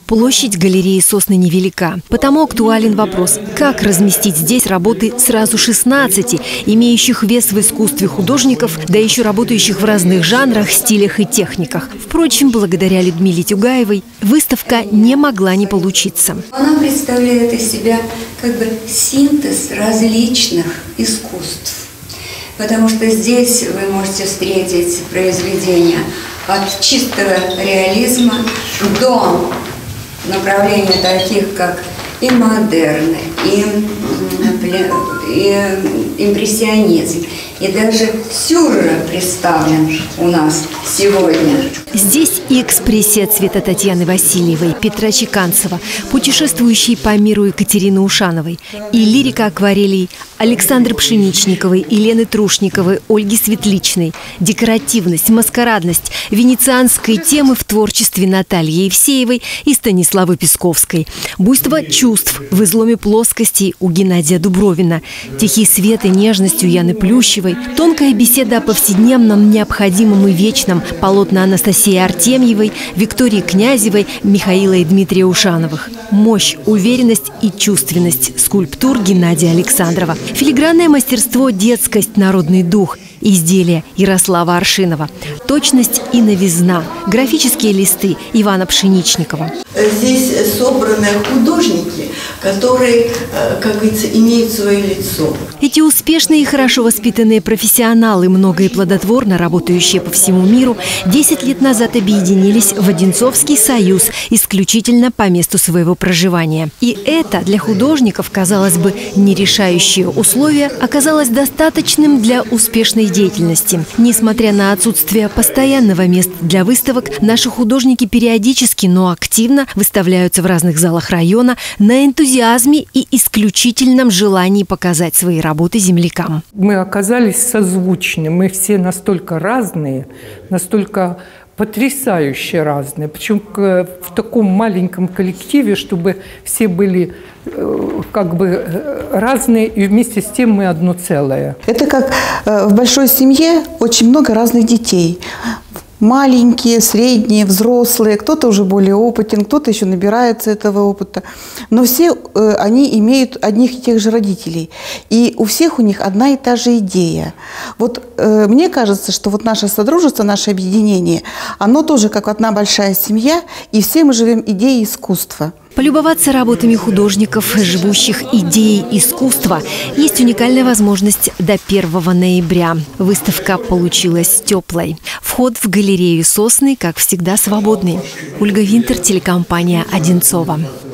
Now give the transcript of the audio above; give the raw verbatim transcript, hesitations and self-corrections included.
Площадь галереи «Сосны» невелика. Потому актуален вопрос, как разместить здесь работы сразу шестнадцати, имеющих вес в искусстве художников, да еще работающих в разных жанрах, стилях и техниках. Впрочем, благодаря Людмиле Тюгаевой выставка не могла не получиться. Она представляет из себя как бы синтез различных искусств. Потому что здесь вы можете встретить произведения от чистого реализма до направлений таких, как и модерн, и, и импрессионизм, и даже сюрреализм представлен у нас сегодня. Здесь и экспрессия цвета Татьяны Васильевой, Петра Чеканцева, путешествующей по миру Екатерины Ушановой, и лирика акварелей Александры Пшеничниковой, Елены Трушниковой, Ольги Светличной, декоративность, маскарадность, венецианской темы в творчестве Натальи Евсеевой и Станиславы Песковской, буйство чувств в изломе плоскостей у Геннадия Дубровина, тихий свет и нежность у Яны Плющевой, тонкая беседа о повседневном, необходимом и вечном полотна Анастасии Артемьевой, Виктории Князевой, Михаила и Дмитрия Ушановых. Мощь, уверенность и чувственность скульптур Геннадия Александрова. Филигранное мастерство, детскость, народный дух. Изделия Ярослава Аршинова. Точность и новизна. Графические листы Ивана Пшеничникова. Здесь собраны художники, которые, как говорится, имеют свое лицо. Эти успешные и хорошо воспитанные профессионалы, много и плодотворно работающие по всему миру, десять лет назад объединились в Одинцовский союз исключительно по месту своего проживания. И это для художников, казалось бы, нерешающее условие, оказалось достаточным для успешной деятельности. Несмотря на отсутствие постоянного места для выставок, наши художники периодически, но активно выставляются в разных залах района на энтузиазме и исключительном желании показать свои работы землякам. Мы оказались созвучны, мы все настолько разные, настолько потрясающе разные. Причем в таком маленьком коллективе, чтобы все были как бы разные, и вместе с тем мы одно целое. Это как в большой семье очень много разных детей. Маленькие, средние, взрослые, кто-то уже более опытен, кто-то еще набирается этого опыта. Но все э, они имеют одних и тех же родителей. И у всех у них одна и та же идея. Вот э, мне кажется, что вот наше содружество, наше объединение, оно тоже как одна большая семья, и все мы живем идеей искусства. Полюбоваться работами художников, живущих идеей искусства, есть уникальная возможность до первого ноября. Выставка получилась теплой. Вход в галерею «Сосны», как всегда, свободный. Ольга Винтер, телекомпания «Одинцова».